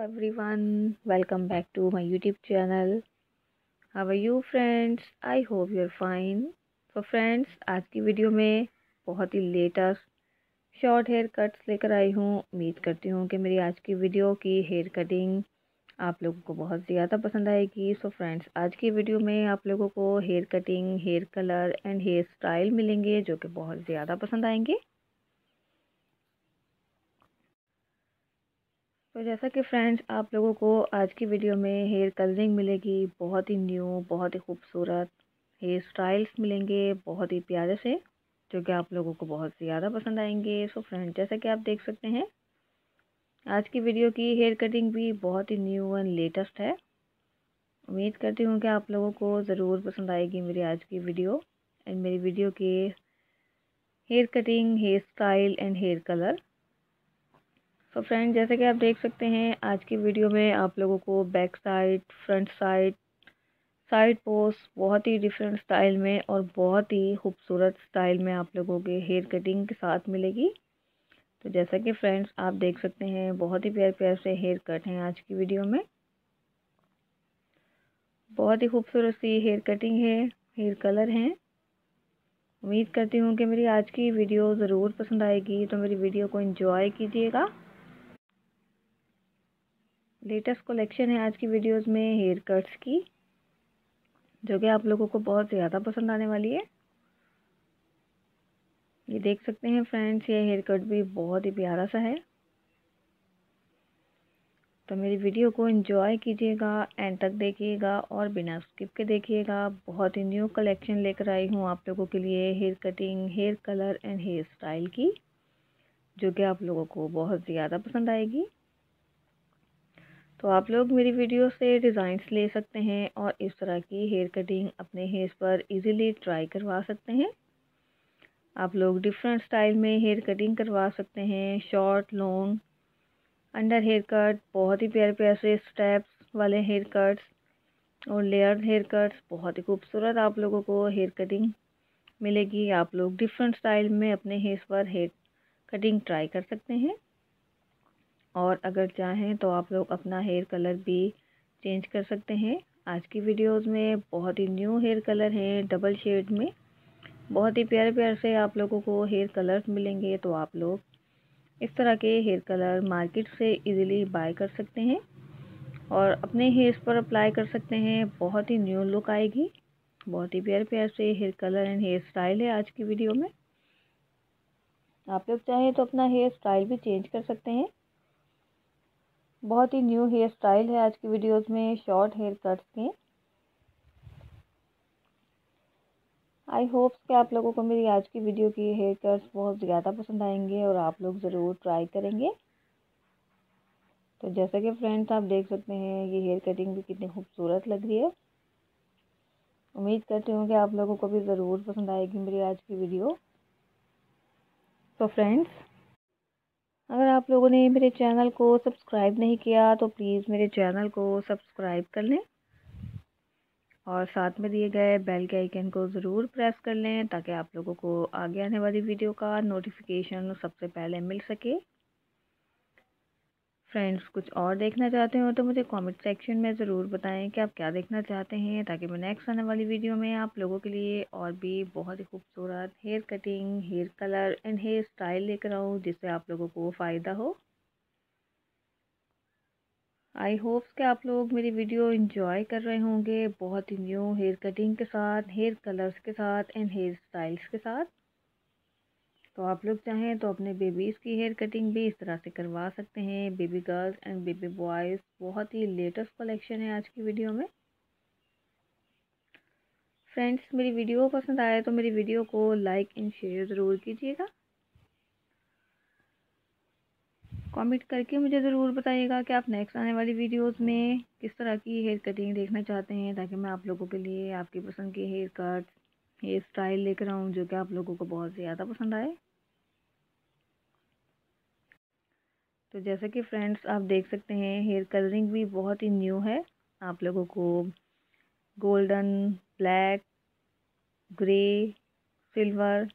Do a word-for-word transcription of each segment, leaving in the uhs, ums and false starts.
everyone, welcome back to my YouTube channel. How are you friends? I hope you're fine. So friends, आज की video में बहुत ही latest short hair cuts लेकर आई हूँ। उम्मीद करती हूँ कि मेरी आज की वीडियो की हेयर कटिंग आप लोगों को बहुत ज़्यादा पसंद आएगी। सो फ्रेंड्स, आज की वीडियो में आप लोगों को hair cutting, hair colour and hair style मिलेंगे जो कि बहुत ज़्यादा पसंद आएंगे। तो जैसा कि फ्रेंड्स, आप लोगों को आज की वीडियो में हेयर कलरिंग मिलेगी, बहुत ही न्यू, बहुत ही खूबसूरत हेयर स्टाइल्स मिलेंगे, बहुत ही प्यारे से, जो कि आप लोगों को बहुत ज़्यादा पसंद आएंगे। सो फ्रेंड्स, जैसा कि आप देख सकते हैं, आज की वीडियो की हेयर कटिंग भी बहुत ही न्यू एंड लेटेस्ट है। उम्मीद करती हूँ कि आप लोगों को ज़रूर पसंद आएगी मेरी आज की वीडियो एंड मेरी वीडियो के hair cutting, hair style and hair colour. तो फ्रेंड, जैसे कि आप देख सकते हैं, आज की वीडियो में आप लोगों को back side, front side, side post बहुत ही डिफरेंट स्टाइल में और बहुत ही खूबसूरत स्टाइल में आप लोगों के हेयर कटिंग के साथ मिलेगी। तो जैसा कि फ्रेंड्स, आप देख सकते हैं, बहुत ही प्यारे प्यारे से हेयर कट हैं आज की वीडियो में। बहुत ही खूबसूरत सी हेयर कटिंग है, हेयर कलर हैं। उम्मीद करती हूँ कि मेरी आज की वीडियो ज़रूर पसंद आएगी, तो मेरी वीडियो को एंजॉय कीजिएगा। लेटेस्ट कलेक्शन है आज की वीडियोस में हेयर कट्स की, जो कि आप लोगों को बहुत ज़्यादा पसंद आने वाली है। ये देख सकते हैं फ्रेंड्स, ये हेयर कट भी बहुत ही प्यारा सा है। तो मेरी वीडियो को एंजॉय कीजिएगा, एंड तक देखिएगा और बिना स्किप के देखिएगा। बहुत ही न्यू कलेक्शन लेकर आई हूँ आप लोगों के लिए hair cutting, hair colour and hair style की, जो कि आप लोगों को बहुत ज़्यादा पसंद आएगी। तो आप लोग मेरी वीडियो से डिज़ाइंस ले सकते हैं और इस तरह की हेयर कटिंग अपने हेयर पर इजीली ट्राई करवा सकते हैं। आप लोग डिफरेंट स्टाइल में हेयर कटिंग करवा सकते हैं, short, long, under hair cut, बहुत ही प्यारे प्यारे से स्टेप्स वाले हेयर कट्स और लेयर्ड हेयर कट्स। बहुत ही खूबसूरत आप लोगों को हेयर कटिंग मिलेगी। आप लोग डिफरेंट स्टाइल में अपने हेयर पर हेयर कटिंग ट्राई कर सकते हैं, और अगर चाहें तो आप लोग अपना हेयर कलर भी चेंज कर सकते हैं। आज की वीडियोस में बहुत ही न्यू हेयर कलर हैं, डबल शेड में, बहुत ही प्यारे प्यारे से आप लोगों को हेयर कलर्स मिलेंगे। तो आप लोग इस तरह के हेयर कलर मार्केट से इजीली बाय कर सकते हैं और अपने हेयर्स पर अप्लाई कर सकते हैं। बहुत ही न्यू लुक आएगी। बहुत ही प्यारे प्यारे से hair colour and hair style है आज की वीडियो में। आप लोग चाहें तो अपना हेयर स्टाइल भी चेंज कर सकते हैं। बहुत ही न्यू हेयर स्टाइल है आज की वीडियोस में शॉर्ट हेयर कट्स के। आई होप्स कि आप लोगों को मेरी आज की वीडियो की हेयर कट्स बहुत ज़्यादा पसंद आएंगे और आप लोग ज़रूर ट्राई करेंगे। तो जैसा कि फ्रेंड्स, आप देख सकते हैं, ये हेयर कटिंग भी कितनी खूबसूरत लग रही है। उम्मीद करती हूँ कि आप लोगों को भी ज़रूर पसंद आएगी मेरी आज की वीडियो। तो फ्रेंड्स, अगर आप लोगों ने मेरे चैनल को सब्सक्राइब नहीं किया तो प्लीज़ मेरे चैनल को सब्सक्राइब कर लें और साथ में दिए गए बेल के आइकन को ज़रूर प्रेस कर लें, ताकि आप लोगों को आगे आने वाली वीडियो का नोटिफिकेशन सबसे पहले मिल सके। फ्रेंड्स, कुछ और देखना चाहते हो तो मुझे कमेंट सेक्शन में ज़रूर बताएं कि आप क्या देखना चाहते हैं, ताकि मैं नेक्स्ट आने वाली वीडियो में आप लोगों के लिए और भी बहुत ही खूबसूरत hair cutting, hair colour and hair style लेकर आऊँ, जिससे आप लोगों को फ़ायदा हो। आई होप्स कि आप लोग मेरी वीडियो एंजॉय कर रहे होंगे, बहुत ही न्यू हेयर कटिंग के साथ, हेयर कलर्स के साथ एंड हेयर स्टाइल्स के साथ। तो आप लोग चाहें तो अपने बेबीज़ की हेयर कटिंग भी इस तरह से करवा सकते हैं, baby girls and baby boys. बहुत ही लेटेस्ट कलेक्शन है आज की वीडियो में। फ्रेंड्स, मेरी वीडियो पसंद आए तो मेरी वीडियो को लाइक एंड शेयर ज़रूर कीजिएगा। कमेंट करके मुझे ज़रूर बताइएगा कि आप नेक्स्ट आने वाली वीडियोस में किस तरह की हेयर कटिंग देखना चाहते हैं, ताकि मैं आप लोगों के लिए आपकी पसंद की हेयर कट, हेयर स्टाइल लेकर आऊँ, जो कि आप लोगों को बहुत ज़्यादा पसंद आए। तो जैसे कि फ्रेंड्स, आप देख सकते हैं, हेयर कलरिंग भी बहुत ही न्यू है। आप लोगों को golden, black, grey, silver,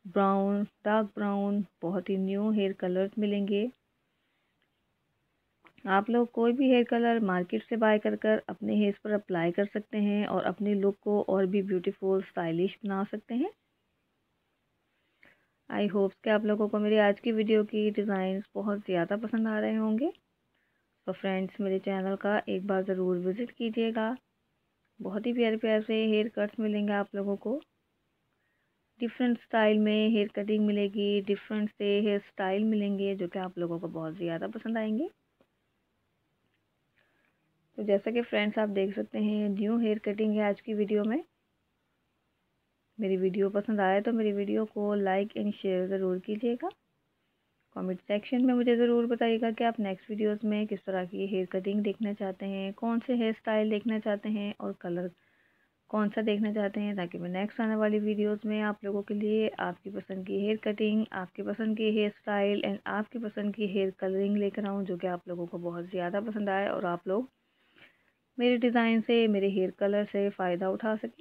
brown, dark brown, बहुत ही न्यू हेयर कलर्स मिलेंगे। आप लोग कोई भी हेयर कलर मार्केट से बाय कर कर अपने हेयर्स पर अप्लाई कर सकते हैं और अपने लुक को और भी ब्यूटीफुल स्टाइलिश बना सकते हैं। आई होप्स कि आप लोगों को मेरी आज की वीडियो की डिज़ाइंस बहुत ज़्यादा पसंद आ रहे होंगे। तो फ्रेंड्स, मेरे चैनल का एक बार ज़रूर विज़िट कीजिएगा। बहुत ही प्यारे प्यारे से हेयर कट्स मिलेंगे आप लोगों को। डिफरेंट स्टाइल में हेयर कटिंग मिलेगी, डिफरेंट से हेयर स्टाइल मिलेंगे जो कि आप लोगों को बहुत ज़्यादा पसंद आएंगे। तो जैसा कि फ्रेंड्स आप देख सकते हैं, न्यू हेयर कटिंग है आज की वीडियो में। मेरी वीडियो पसंद आए तो मेरी वीडियो को लाइक एंड शेयर ज़रूर कीजिएगा। कमेंट सेक्शन में मुझे ज़रूर बताइएगा कि आप नेक्स्ट वीडियोस में किस तरह की हेयर कटिंग देखना चाहते हैं, कौन से हेयर स्टाइल देखना चाहते हैं और कलर कौन सा देखना चाहते हैं, ताकि मैं नेक्स्ट आने वाली वीडियोस में आप लोगों के लिए आपकी पसंद की हेयर कटिंग, आपकी पसंद की हेयर स्टाइल एंड आपकी पसंद की हेयर कलरिंग लेकर आऊँ, जो कि आप लोगों को बहुत ज़्यादा पसंद आए और आप लोग मेरे डिज़ाइन से, मेरे हेयर कलर से फ़ायदा उठा सकें।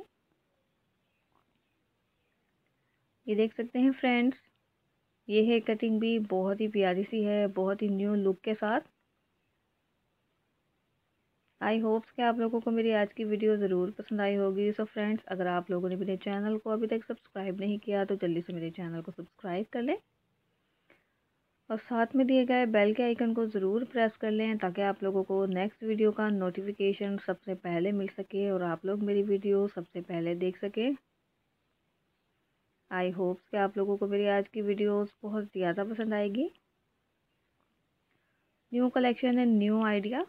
ये देख सकते हैं फ्रेंड्स, ये हेयर कटिंग भी बहुत ही प्यारी सी है, बहुत ही न्यू लुक के साथ। आई होप्स कि आप लोगों को मेरी आज की वीडियो ज़रूर पसंद आई होगी। सो फ्रेंड्स, अगर आप लोगों ने मेरे चैनल को अभी तक सब्सक्राइब नहीं किया तो जल्दी से मेरे चैनल को सब्सक्राइब कर लें और साथ में दिए गए बेल के आइकन को ज़रूर प्रेस कर लें, ताकि आप लोगों को नेक्स्ट वीडियो का नोटिफिकेशन सबसे पहले मिल सके और आप लोग मेरी वीडियो सबसे पहले देख सकें। आई होप्स कि आप लोगों को मेरी आज की वीडियोस बहुत ज़्यादा पसंद आएगी। New collection and new idea.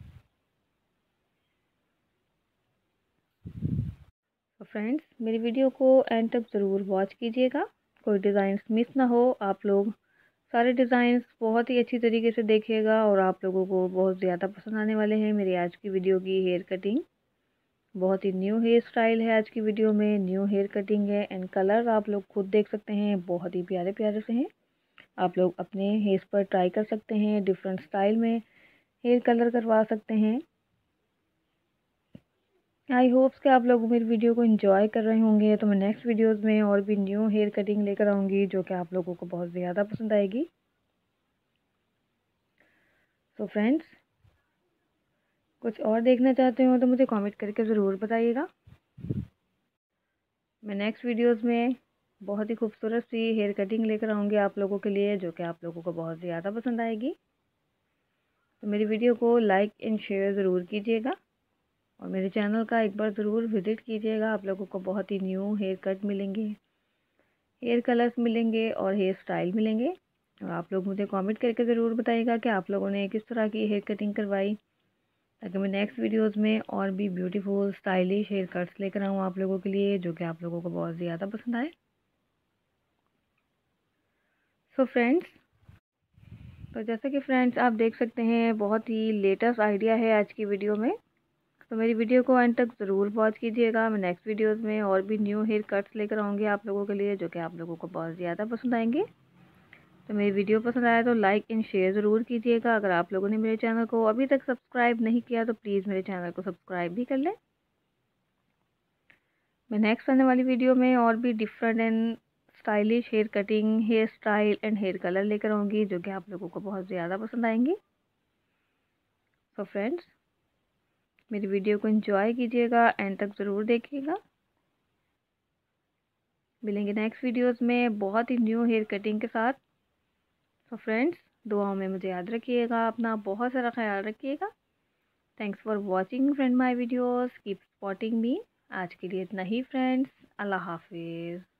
तो फ्रेंड्स, मेरी वीडियो को एंड तक ज़रूर वॉच कीजिएगा, कोई डिज़ाइंस मिस ना हो। आप लोग सारे डिज़ाइंस बहुत ही अच्छी तरीके से देखिएगा और आप लोगों को बहुत ज़्यादा पसंद आने वाले हैं मेरी आज की वीडियो की हेयर कटिंग। बहुत ही न्यू हेयर स्टाइल है आज की वीडियो में, न्यू हेयर कटिंग है एंड कलर आप लोग खुद देख सकते हैं, बहुत ही प्यारे प्यारे से हैं। आप लोग अपने हेयर्स पर ट्राई कर सकते हैं, डिफरेंट स्टाइल में हेयर कलर करवा सकते हैं। आई होप्स कि आप लोग मेरी वीडियो को एंजॉय कर रहे होंगे। तो मैं नेक्स्ट वीडियोस में और भी न्यू हेयर कटिंग लेकर आऊँगी, जो कि आप लोगों को बहुत ज़्यादा पसंद आएगी। तो फ्रेंड्स, कुछ और देखना चाहते हो तो मुझे कमेंट करके ज़रूर बताइएगा। मैं नेक्स्ट वीडियोस में बहुत ही खूबसूरत सी हेयर कटिंग लेकर आऊँगी आप लोगों के लिए, जो कि आप लोगों को बहुत ज़्यादा पसंद आएगी। तो मेरी वीडियो को लाइक एंड शेयर ज़रूर कीजिएगा और मेरे चैनल का एक बार ज़रूर विज़िट कीजिएगा। आप लोगों को बहुत ही न्यू हेयर कट मिलेंगे, हेयर कलर्स मिलेंगे और हेयर स्टाइल मिलेंगे। और आप लोग मुझे कमेंट करके ज़रूर बताइएगा कि आप लोगों ने किस तरह की हेयर कटिंग करवाई, ताकि मैं नेक्स्ट वीडियोस में और भी ब्यूटीफुल स्टाइलिश हेयर कट्स लेकर आऊँ आप लोगों के लिए, जो कि आप लोगों को बहुत ज़्यादा पसंद आए। सो फ्रेंड्स, तो जैसे कि फ्रेंड्स आप देख सकते हैं, बहुत ही लेटेस्ट आइडिया है आज की वीडियो में। तो मेरी वीडियो को एंड तक ज़रूर वॉच कीजिएगा। मैं नेक्स्ट वीडियोस में और भी न्यू हेयर कट्स लेकर आऊँगी आप लोगों के लिए, जो कि आप लोगों को बहुत ज़्यादा पसंद आएंगे। तो मेरी वीडियो पसंद आया तो लाइक एंड शेयर ज़रूर कीजिएगा। अगर आप लोगों ने मेरे चैनल को अभी तक सब्सक्राइब नहीं किया तो प्लीज़ मेरे चैनल को सब्सक्राइब भी कर लें। मैं नेक्स्ट आने वाली वीडियो में और भी different and stylish hair cutting, hair style and hair colour लेकर आऊँगी, जो कि आप लोगों को बहुत ज़्यादा पसंद आएंगे। तो फ्रेंड्स, मेरी वीडियो को एंजॉय कीजिएगा, एंड तक ज़रूर देखिएगा। मिलेंगे नेक्स्ट वीडियोस में बहुत ही न्यू हेयर कटिंग के साथ। तो फ्रेंड्स, दुआओं में मुझे याद रखिएगा, अपना बहुत सारा ख्याल रखिएगा। Thanks for watching friend my videos, keep supporting me. आज के लिए इतना ही फ्रेंड्स, अल्लाह हाफिज़।